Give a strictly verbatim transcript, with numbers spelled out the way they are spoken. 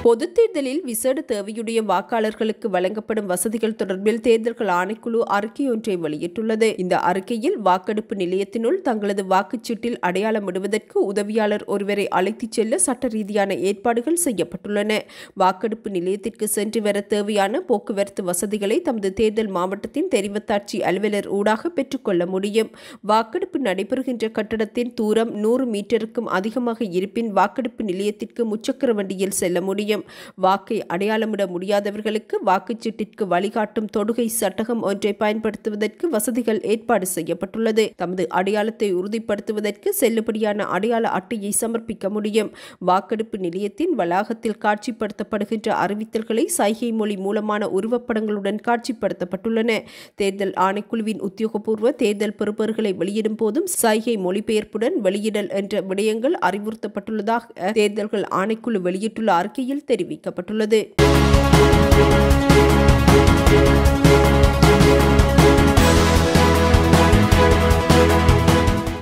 பொதுத் தேர்தலில் விசேட தேவையுடைய வாக்காளர்களுக்கு வழங்கப்படும் வசதிகள் தொடர்பில் தேர்தல்கள் ஆணைக்குழு அறிக்கையொன்றை வெளியிட்டுள்ளது. இந்த அறிக்கையில் வாக்கெடுப்பு நிலையத்தினுள் தங்களது வாக்குச்சீட்டில் அடையாளமிடுவதற்கு உதவியாளர் ஒருவரை அழைத்துச் செல்ல சட்ட ரீதியான ஏற்பாடுகள் செய்யப்பட்டுள்ளன. வாக்கெடுப்பு நிலையத்திற்கு சென்று வர தேவையான போக்குவரத்து வசதிகளை தமது தேர்தல் மாவட்டத்தின் தெரிவத்தாட்சி அலுவலர் ஊடாக பெற்றுக்கொள்ள முடியும். வாக்கெடுப்பு நடைபெறுகின்ற கட்டடத்தின் தூரம் நூறு மீட்டருக்கும் அதிகமாக இருப்பின் வாக்கெடுப்பு நிலையத்திற்கு முச்சக்கர வண்டியில் செல்ல முடியும். வாக்கை அடையாளமிட முடியாதவர்களுக்கு வாக்குச்சீட்டிற்கு வழிகாட்டும் தொடுகை சட்டகம் ஒன்றை பயன்படுத்துவதற்கு வசதிகள் ஏற்பாடு செய்யப்பட்டுள்ளது. தமது அடையாளத்தை உறுதிப்படுத்துவதற்கு செல்லுபடியான அடையாள அட்டையை சமர்ப்பிக்க முடியும். வாக்கெடுப்பு நிலையத்தின் வளாகத்தில் காட்சிப்படுத்தப்படுகின்ற அறிவித்தல்களை சைகை மொழி மூலமான உருவப்படங்களுடன் காட்சிப்படுத்தப்பட்டுள்ளன. தேர்தல் ஆணைக்குழுவின் உத்தியோகபூர்வ தேர்தல் பெறுபவர்களை வெளியிடும் போதும் சைகை மொழிபெயர்ப்புடன் வெளியிடல் என்ற விடயங்கள் அறிவுறுத்தப்பட்டுள்ளதாக தேர்தல்கள் ஆணைக்குழு வெளியிட்டுள்ள அறிக்கையில் தெரிவிக்கப்பட்டுள்ளது.